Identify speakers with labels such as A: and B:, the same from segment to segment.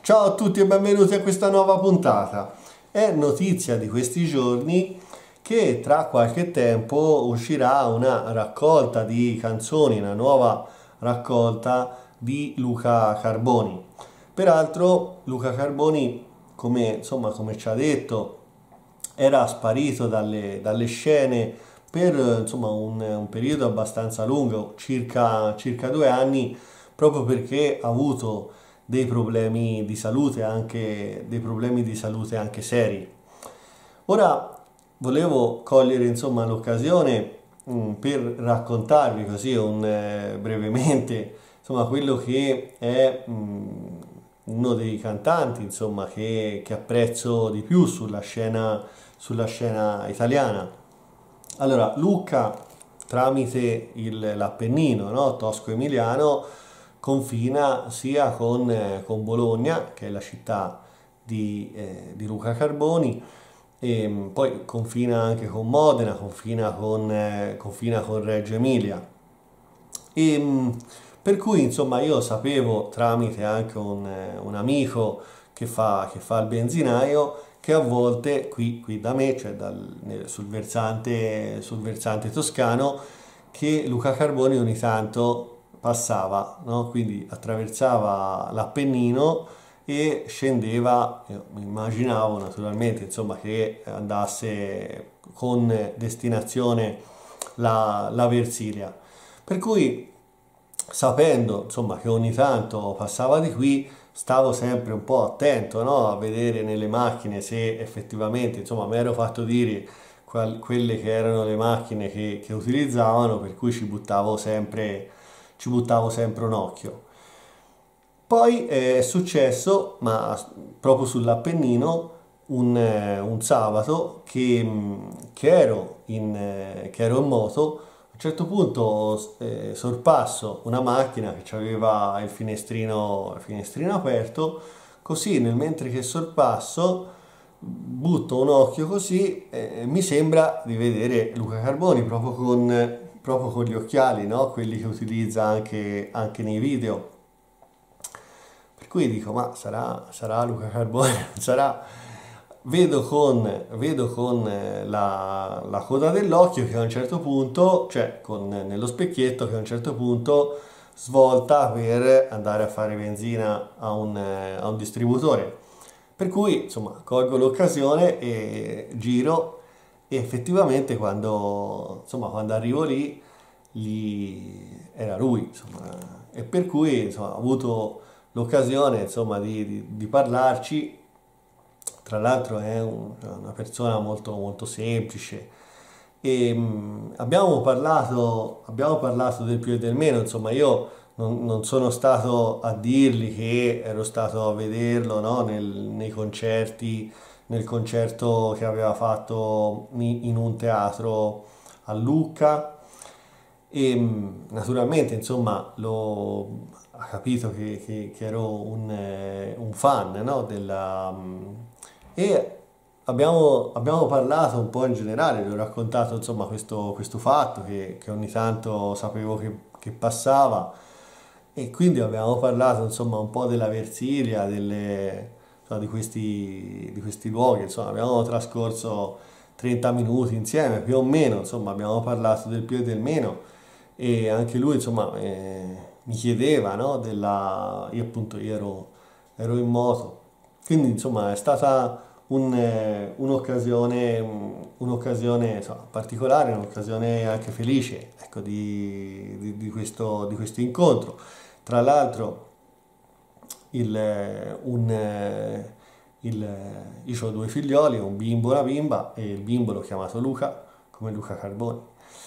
A: Ciao a tutti e benvenuti a questa nuova puntata. È notizia di questi giorni che tra qualche tempo uscirà una raccolta di canzoni, una nuova raccolta di Luca Carboni. Peraltro Luca Carboni, come ci ha detto, era sparito dalle scene per un periodo abbastanza lungo, circa 2 anni, proprio perché ha avuto dei problemi di salute anche seri. Ora volevo cogliere l'occasione per raccontarvi così brevemente quello che è uno dei cantanti che apprezzo di più sulla scena italiana. Allora, Lucca tramite l'Appennino, no? Tosco-Emiliano, confina sia con Bologna, che è la città di Luca Carboni, e poi confina anche con Modena, confina con Reggio Emilia. E, per cui io sapevo tramite anche un amico che fa il benzinaio che a volte qui da me, cioè sul versante toscano, che Luca Carboni ogni tanto passava, no? Quindi attraversava l'Appennino e scendeva, io mi immaginavo naturalmente che andasse con destinazione la Versilia. Per cui sapendo che ogni tanto passava di qui, stavo sempre un po' attento, no? A vedere nelle macchine se effettivamente mi ero fatto dire quelle che erano le macchine che utilizzavano, per cui ci buttavo sempre un occhio. Poi è successo, ma proprio sull'Appennino, un sabato che ero in moto. A un certo punto sorpasso una macchina che aveva il finestrino aperto, così mentre che sorpasso butto un occhio così e mi sembra di vedere Luca Carboni proprio con gli occhiali, no? Quelli che utilizza anche nei video. Per cui dico, ma sarà Luca Carbone? Sarà? Vedo con la coda dell'occhio che a un certo punto, cioè nello specchietto, che a un certo punto svolta per andare a fare benzina a un distributore. Per cui, colgo l'occasione e giro e effettivamente quando arrivo lì era lui, e per cui ho avuto l'occasione di parlarci. Tra l'altro è una persona molto, molto semplice e abbiamo parlato del più e del meno. Io non sono stato a dirgli che ero stato a vederlo, no? Nei concerti, nel concerto che aveva fatto in un teatro a Lucca. E naturalmente ha capito che ero un fan, no? E abbiamo parlato un po' in generale, gli ho raccontato questo fatto che ogni tanto sapevo che passava, e quindi abbiamo parlato un po' della Versilia, di questi luoghi. Abbiamo trascorso 30 minuti insieme più o meno, abbiamo parlato del più e del meno, e anche lui mi chiedeva, no, io appunto ero in moto, quindi è stata un'occasione particolare, un'occasione anche felice, ecco, di questo incontro. Tra l'altro io ho due figlioli, un bimbo e una bimba, e il bimbo l'ho chiamato Luca, come Luca Carboni.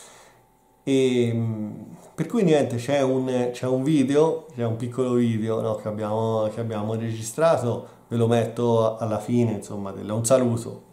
A: Per cui niente, c'è un video, c'è un piccolo video, no, che abbiamo registrato. Ve lo metto alla fine, un saluto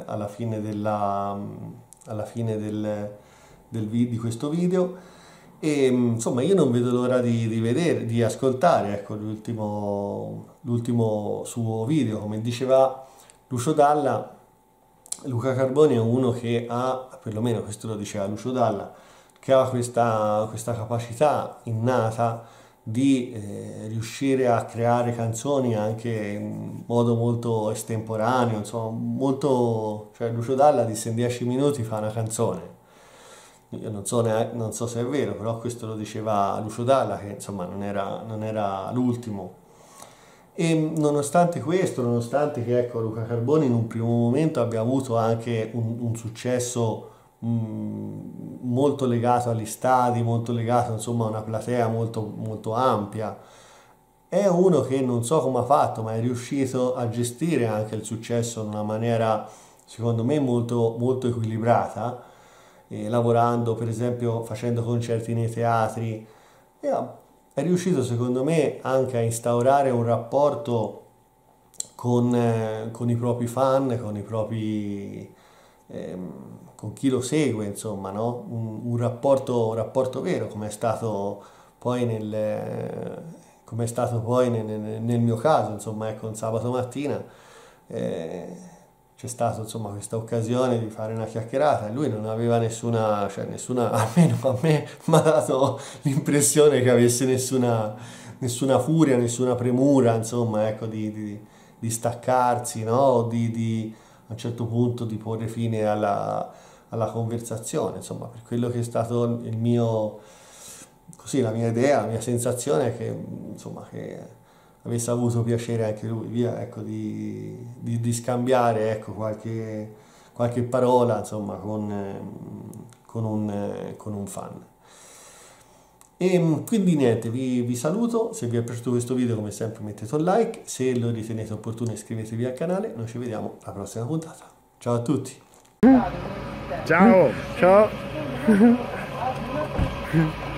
A: alla fine di questo video. E io non vedo l'ora di vedere, di ascoltare, ecco, l'ultimo suo video. Come diceva Lucio Dalla, Luca Carboni è uno che ha, perlomeno questo lo diceva Lucio Dalla, che ha questa capacità innata di riuscire a creare canzoni anche in modo molto estemporaneo, insomma, molto, cioè Lucio Dalla disse in 10 minuti fa una canzone. Io non so se è vero, però questo lo diceva Lucio Dalla, che insomma non era l'ultimo. E nonostante questo, nonostante che ecco, Luca Carboni in un primo momento abbia avuto anche un successo molto legato agli stadi, molto legato insomma a una platea molto ampia, è uno che non so come ha fatto, ma è riuscito a gestire anche il successo in una maniera secondo me molto equilibrata, lavorando per esempio facendo concerti nei teatri. È riuscito secondo me anche a instaurare un rapporto con i propri fan, con chi lo segue, insomma, no? Un rapporto vero, come è stato poi nel mio caso, insomma, ecco, un sabato mattina c'è stata, insomma, questa occasione di fare una chiacchierata e lui non aveva almeno a me mi ha dato l'impressione che avesse nessuna furia, nessuna premura, insomma, ecco, di staccarsi, no? O a un certo punto di porre fine alla conversazione, insomma, per quello che è stato il mio, così, la mia idea, la mia sensazione è che, insomma, che avesse avuto piacere anche lui, via, ecco, di scambiare, ecco, qualche parola, insomma, con un fan. E quindi niente, vi saluto, se vi è piaciuto questo video come sempre mettete un like, se lo ritenete opportuno iscrivetevi al canale, noi ci vediamo alla prossima puntata. Ciao a tutti!
B: Ciao! Ciao!